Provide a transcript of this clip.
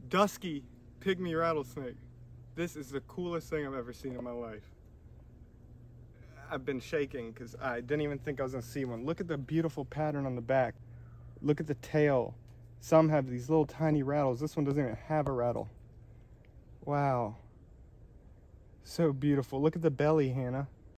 Dusky pygmy rattlesnake. This is the coolest thing I've ever seen in my life. I've been shaking because I didn't even think I was gonna see one. Look at the beautiful pattern on the back. Look at the tail. Some have these little tiny rattles. This one doesn't even have a rattle. Wow. So beautiful. Look at the belly, Hannah.